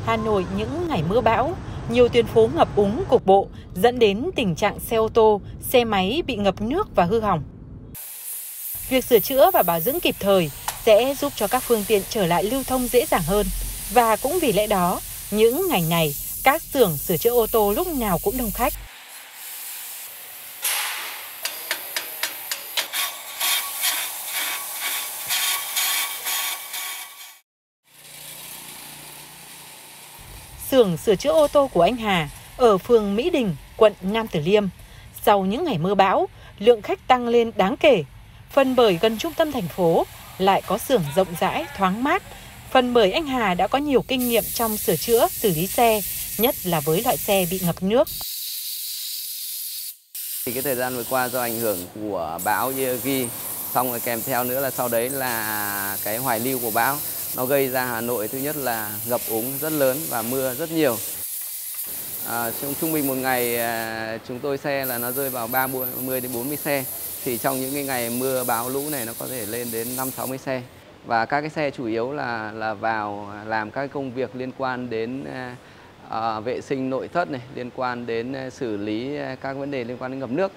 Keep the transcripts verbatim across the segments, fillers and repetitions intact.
Hà Nội những ngày mưa bão, nhiều tuyến phố ngập úng cục bộ dẫn đến tình trạng xe ô tô, xe máy bị ngập nước và hư hỏng. Việc sửa chữa và bảo dưỡng kịp thời sẽ giúp cho các phương tiện trở lại lưu thông dễ dàng hơn. Và cũng vì lẽ đó, những ngày này, các xưởng sửa chữa ô tô lúc nào cũng đông khách. Xưởng sửa chữa ô tô của anh Hà ở phường Mỹ Đình, quận Nam Từ Liêm. Sau những ngày mưa bão, lượng khách tăng lên đáng kể. Phần bởi gần trung tâm thành phố, lại có xưởng rộng rãi, thoáng mát. Phần bởi anh Hà đã có nhiều kinh nghiệm trong sửa chữa, xử lý xe, nhất là với loại xe bị ngập nước. Thì cái thời gian vừa qua do ảnh hưởng của bão Yagi, xong rồi kèm theo nữa là sau đấy là cái hoài lưu của bão. Nó gây ra Hà Nội thứ nhất là ngập úng rất lớn và mưa rất nhiều. À, trong trung bình một ngày à, chúng tôi xe là nó rơi vào ba mươi đến bốn mươi xe. Thì trong những cái ngày mưa bão lũ này nó có thể lên đến năm sáu mươi xe. Và các cái xe chủ yếu là là vào làm các công việc liên quan đến à, vệ sinh nội thất này, liên quan đến xử lý các vấn đề liên quan đến ngập nước.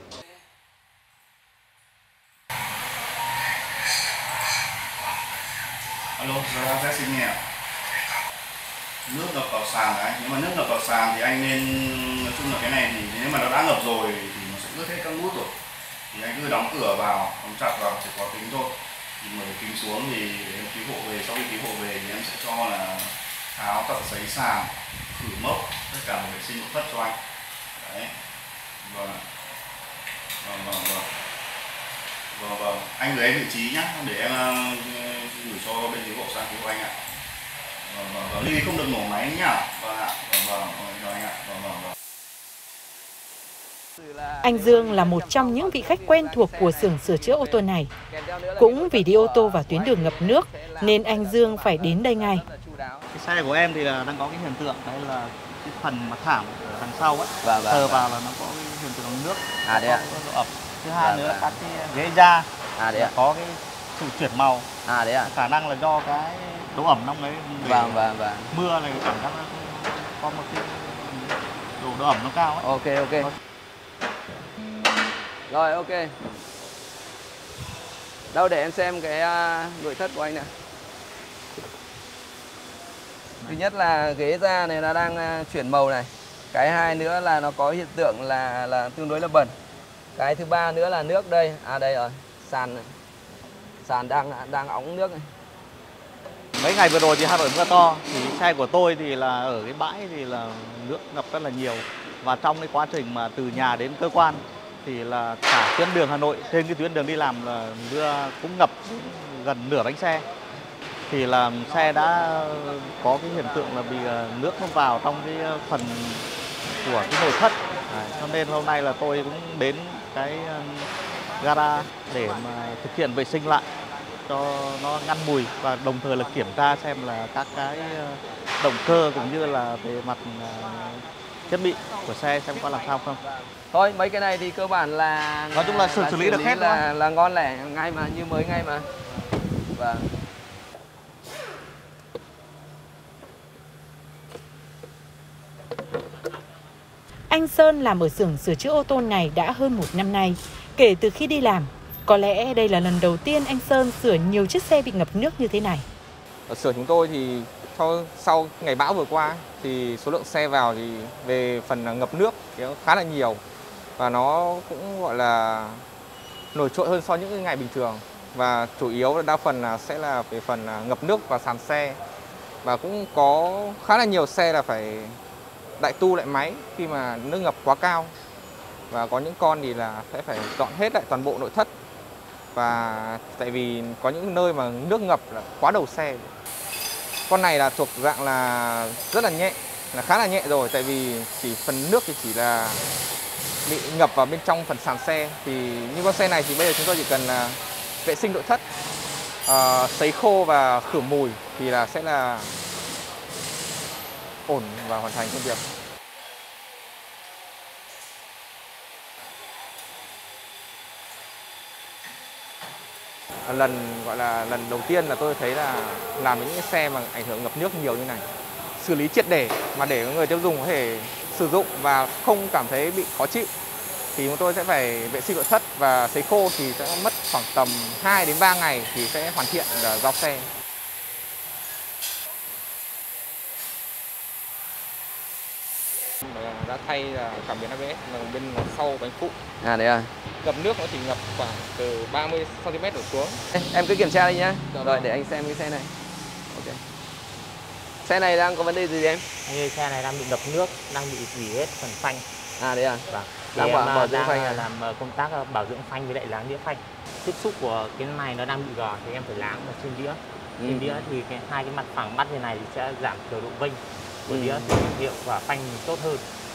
Alo, giờ đang vệ sinh nhỉ? Nước ngập vào sàn đấy, nếu mà nước ngập vào sàn thì anh nên, nói chung là cái này thì nếu mà nó đã ngập rồi thì nó sẽ ướt hết các nút rồi. Thì anh cứ đóng cửa vào, đóng chặt vào, chỉ có kính thôi. Thì mở kính xuống thì để em cứu hộ về, sau khi cứu hộ về thì em sẽ cho là tháo tập giấy sàn, khử mốc, tất cả một vệ sinh nội thất cho anh. Đấy. Vâng. Vâng, vâng, vâng. Vâng, vâng. Anh gửi em vị trí nhé, để em gửi cho bên dưới hộ sang cứu anh ạ. Vâng, vâng, vâng. Lưu ý không được nổ máy nhá. Vâng ạ. Vâng, vâng, vâng, anh ạ. Vâng, vâng, vâng. Anh Dương là một trong những vị khách quen thuộc của xưởng sửa chữa ô tô này. Cũng vì đi ô tô vào tuyến đường ngập nước nên anh Dương phải đến đây ngay. Cái xe của em thì là đang có cái hiện tượng đấy là cái phần mặt thảm ở đằng sau ấy, Vâng, vâng, sờ vâng. vào là nó có cái hiện tượng nước, À, đấy ạ. có độ ẩm. Thứ hai Vâng, nữa vâng. các cái ghế da À, đấy ạ. có cái sự chuyển màu. À, đấy ạ. Khả năng là do cái độ ẩm trong đấy. Vâng, vâng, vâng. Mưa này cảm giác nó có một cái độ, độ ẩm nó cao ấy. Ok, ok. Rồi, ok. Đâu để em xem cái uh, nội thất của anh nè. Thứ nhất là ghế da này nó đang uh, chuyển màu này. Cái hai nữa là nó có hiện tượng là là tương đối là bẩn. Cái thứ ba nữa là nước đây. À đây rồi, sàn này. Sàn đang đang óng nước này. Mấy ngày vừa rồi thì Hà Nội mưa to, thì xe của tôi thì là ở cái bãi thì là nước ngập rất là nhiều. Và trong cái quá trình mà từ nhà đến cơ quan thì là cả tuyến đường Hà Nội, trên cái tuyến đường đi làm là mưa cũng ngập gần nửa bánh xe. Thì là xe đã có cái hiện tượng là bị nước nó vào trong cái phần của cái nội thất. À, cho nên hôm nay là tôi cũng đến cái gara để mà thực hiện vệ sinh lại cho nó ngăn mùi và đồng thời là kiểm tra xem là các cái động cơ cũng như là về mặt thiết bị của xe xem có làm sao không. Thôi mấy cái này thì cơ bản là nói chung là xử, xử lý được hết là luôn. là ngon lẻ ngay mà, như mới ngay mà. Vâng. Anh Sơn làm ở xưởng sửa chữa ô tô này đã hơn một năm nay. Kể từ khi đi làm, có lẽ đây là lần đầu tiên anh Sơn sửa nhiều chiếc xe bị ngập nước như thế này. Ở xưởng chúng tôi thì sau, sau ngày bão vừa qua thì số lượng xe vào thì về phần ngập nước thì khá là nhiều. Và nó cũng gọi là nổi trội hơn so với những ngày bình thường. Và chủ yếu là đa phần là sẽ là về phần ngập nước và sàn xe. Và cũng có khá là nhiều xe là phải đại tu lại máy khi mà nước ngập quá cao. Và có những con thì là sẽ phải dọn hết lại toàn bộ nội thất. Và tại vì có những nơi mà nước ngập là quá đầu xe. Con này là thuộc dạng là rất là nhẹ, là khá là nhẹ rồi. Tại vì chỉ phần nước thì chỉ là bị ngập vào bên trong phần sàn xe. Thì như con xe này thì bây giờ chúng tôi chỉ cần là vệ sinh nội thất, uh, sấy khô và khử mùi thì là sẽ là ổn và hoàn thành công việc. Lần gọi là lần đầu tiên là tôi thấy là làm những cái xe mà ảnh hưởng ngập nước nhiều như này. xử lý triệt để mà để người tiêu dùng có thể sử dụng và không cảm thấy bị khó chịu thì chúng tôi sẽ phải vệ sinh nội thất và sấy khô thì sẽ mất khoảng tầm hai đến ba ngày thì sẽ hoàn thiện giao xe. Đã thay là cảm biến a bê ét là bên sau bánh phụ. À đấy à. Ngập nước nó chỉ ngập khoảng từ ba mươi xăng ti mét đổ xuống. Ê, em cứ kiểm tra đi nhá. Dạ, rồi để anh xem cái xe này. Ok. Xe này đang có vấn đề gì em? Như xe này đang bị ngập nước, đang bị dỉ hết phần phanh. À đấy à. Vâng. Đang Thì bảo, em bảo dưỡng đang phanh à? làm công tác bảo dưỡng phanh với lại láng đĩa phanh. Tiếp xúc của cái này nó đang bị gò thì em phải láng vào trên đĩa. Ừ. Trên đĩa thì cái hai cái mặt phẳng bắt như này thì sẽ giảm cường độ vênh của Ừ. đĩa thì hiệu quả phanh tốt hơn.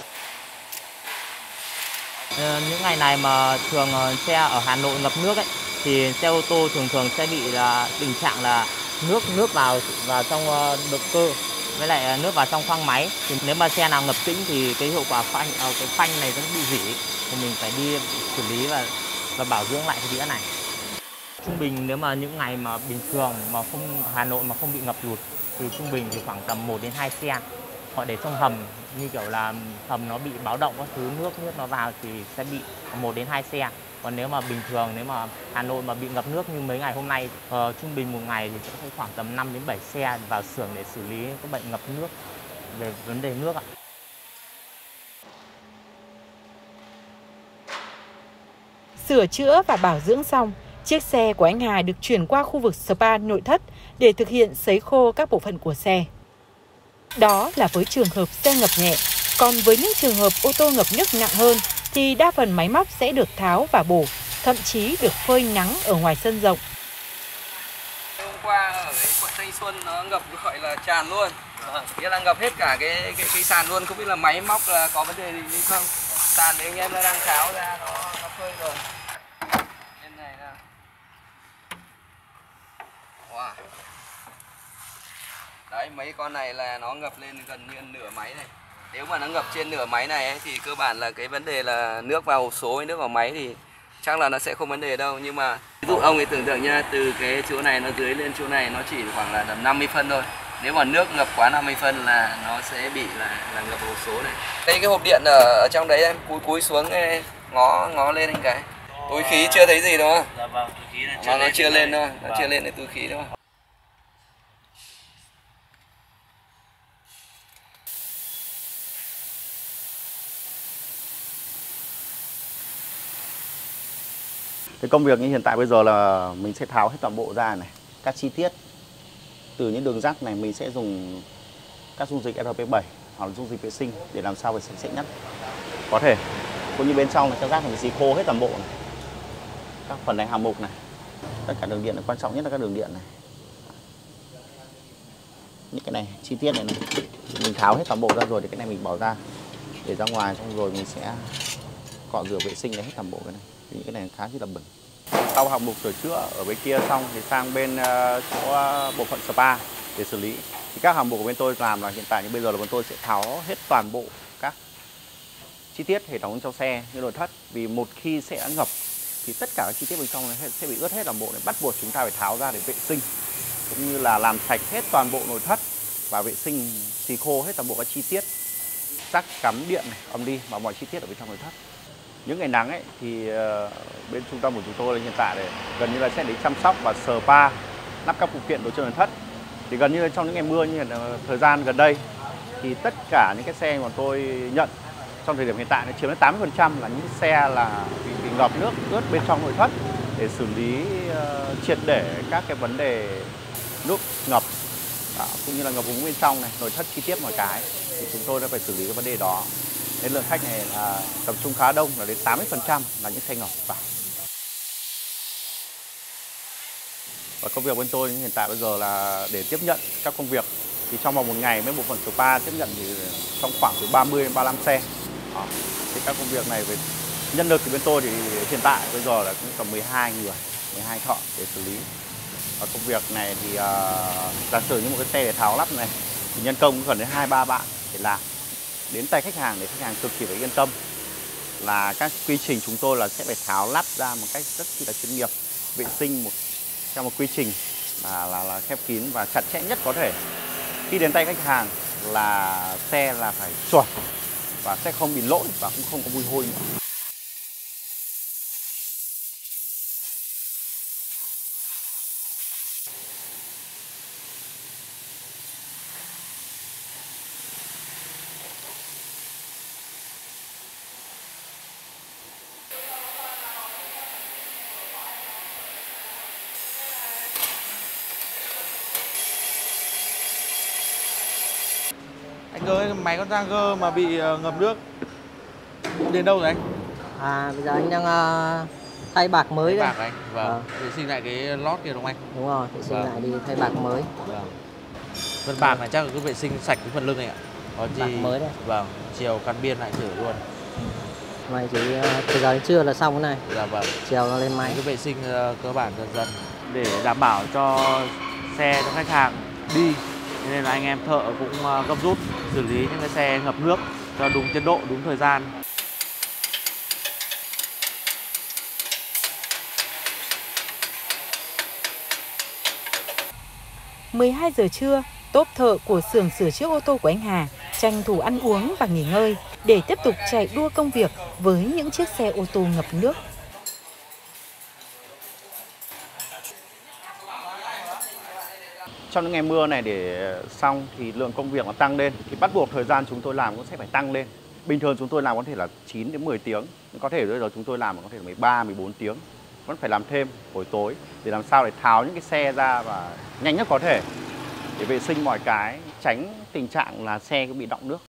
Ờ, những ngày này mà thường xe ở Hà Nội ngập nước ấy thì xe ô tô thường thường sẽ bị là tình trạng là nước nước vào vào trong động cơ với lại nước vào trong khoang máy. Thì nếu mà xe nào ngập tĩnh thì cái hiệu quả phanh uh, cái phanh này nó bị rỉ thì mình phải đi xử lý và và bảo dưỡng lại cái đĩa này. Trung bình nếu mà những ngày mà bình thường mà không Hà Nội mà không bị ngập lụt thì trung bình thì khoảng tầm một đến hai xe. Họ để trong hầm như kiểu là hầm nó bị báo động các thứ, nước nước nó vào thì sẽ bị một đến hai xe. Còn nếu mà bình thường, nếu mà Hà Nội mà bị ngập nước như mấy ngày hôm nay, uh, trung bình một ngày thì sẽ khoảng tầm năm đến bảy xe vào xưởng để xử lý các bệnh ngập nước về vấn đề nước ạ. Sửa chữa và bảo dưỡng xong, chiếc xe của anh Hà được chuyển qua khu vực spa nội thất để thực hiện sấy khô các bộ phận của xe. Đó là với trường hợp xe ngập nhẹ, còn với những trường hợp ô tô ngập nước nặng hơn thì đa phần máy móc sẽ được tháo và bổ, thậm chí được phơi nắng ở ngoài sân rộng. Hôm qua ở cái quận Thanh Xuân nó ngập gọi là tràn luôn. Nghĩa là ngập hết cả cái cái, cái sàn luôn, không biết là máy móc là có vấn đề gì không. Sàn thì anh em nó đang tháo ra, nó nó phơi rồi. Bên này là wow. Đấy, mấy con này là nó ngập lên gần như nửa máy này. Nếu mà nó ngập trên nửa máy này ấy, thì cơ bản là cái vấn đề là nước vào hộp số hay nước vào máy thì chắc là nó sẽ không vấn đề đâu. Nhưng mà ví dụ ông ấy tưởng tượng nha, từ cái chỗ này nó dưới lên chỗ này nó chỉ khoảng là tầm năm mươi phân thôi. Nếu mà nước ngập quá năm mươi phân là nó sẽ bị là là ngập hộp số này. Đây cái hộp điện ở, ở trong đấy em cúi cúi xuống ngó ngó lên anh cái. Túi khí chưa thấy gì đúng không? Dạ vâng, túi khí là chưa nó, lên nó chưa lên đâu, nó vâng. chưa lên được túi khí đúng không? Cái công việc như hiện tại bây giờ là mình sẽ tháo hết toàn bộ ra này, các chi tiết từ những đường rắc này mình sẽ dùng các dung dịch R P bảy hoặc là dung dịch vệ sinh để làm sao phải sạch sẽ nhất có thể. Cũng như bên trong là các rác mình xì khô hết toàn bộ này, các phần này hàm mục này, tất cả đường điện là quan trọng nhất là các đường điện này, những cái này chi tiết này, này mình tháo hết toàn bộ ra rồi thì cái này mình bỏ ra để ra ngoài, xong rồi mình sẽ cọ rửa vệ sinh lấy hết toàn bộ cái này. Những cái này khá là bẩn. Sau hạng mục sửa chữa ở bên kia xong thì sang bên uh, chỗ uh, bộ phận spa để xử lý. Thì các hạng mục của bên tôi làm là hiện tại như bây giờ là bên tôi sẽ tháo hết toàn bộ các chi tiết hệ thống trong xe như nội thất. Vì một khi xe đã ngập thì tất cả các chi tiết bên trong sẽ bị ướt hết toàn bộ này, bắt buộc chúng ta phải tháo ra để vệ sinh, cũng như là làm sạch hết toàn bộ nội thất và vệ sinh xì khô hết toàn bộ các chi tiết, rắc cắm điện này, âm đi và mọi chi tiết ở bên trong nội thất. Những ngày nắng ấy thì uh, bên trung tâm của chúng tôi hiện tại để gần như là sẽ để chăm sóc và spa lắp các phụ kiện đồ chơi nội thất. Thì gần như là trong những ngày mưa như là thời gian gần đây thì tất cả những cái xe mà tôi nhận trong thời điểm hiện tại nó chiếm đến tám mươi phần trăm là những xe là bị, bị ngập nước ướt bên trong nội thất để xử lý uh, triệt để các cái vấn đề nước ngập đó, cũng như là ngập úng bên trong này, nội thất chi tiết mọi cái thì chúng tôi đã phải xử lý cái vấn đề đó. Nên lượng khách này là tập trung khá đông, là đến tám mươi phần trăm là những xe ngập vào. Và công việc bên tôi hiện tại bây giờ là để tiếp nhận các công việc thì trong vòng một ngày với bộ phận spa tiếp nhận thì trong khoảng từ ba mươi đến ba mươi lăm xe. Đó. Thì các công việc này về nhân lực thì bên tôi thì hiện tại bây giờ là cũng tầm mười hai người, mười hai thợ để xử lý. Và công việc này thì uh, giả sử như một cái xe để tháo lắp này thì nhân công cũng cần đến hai ba bạn để làm. Đến tay khách hàng để khách hàng cực kỳ phải yên tâm là các quy trình chúng tôi là sẽ phải tháo lắp ra một cách rất là chuyên nghiệp, vệ sinh một theo một quy trình là, là, là khép kín và chặt chẽ nhất có thể. Khi đến tay khách hàng là xe là phải chuẩn và sẽ không bị lỗi và cũng không có mùi hôi nữa. Anh ơi, máy con Ranger mà bị uh, ngập nước đến đâu rồi anh? À, bây giờ anh đang uh, thay bạc mới Thay đây. bạc anh, vâng. Vâng. Vệ sinh lại cái lót kia đúng không anh? Đúng rồi, vệ sinh Vâng. lại đi thay bạc mới. Vâng. Phần bạc này chắc là cứ vệ sinh sạch cái phần lưng này ạ. Có gì... Bạc mới đây. Vâng, chiều căn biên lại thử luôn. Mày chỉ uh, từ giờ đến trưa là xong cái này. Dạ vâng. Chiều nó lên máy. Cứ vệ sinh uh, cơ bản dần dần. Để đảm bảo cho xe cho khách hàng đi, nên là anh em thợ cũng uh, gấp rút xử lý những cái xe ngập nước cho đúng tiến độ, đúng thời gian. mười hai giờ trưa, tốp thợ của xưởng sửa chữa ô tô của anh Hà tranh thủ ăn uống và nghỉ ngơi để tiếp tục chạy đua công việc với những chiếc xe ô tô ngập nước. Trong những ngày mưa này để xong thì lượng công việc nó tăng lên, thì bắt buộc thời gian chúng tôi làm cũng sẽ phải tăng lên. Bình thường chúng tôi làm có thể là chín đến mười tiếng, có thể bây giờ chúng tôi làm có thể là mười ba, mười bốn tiếng. Vẫn phải làm thêm buổi tối để làm sao để tháo những cái xe ra và nhanh nhất có thể để vệ sinh mọi cái, tránh tình trạng là xe bị đọng nước.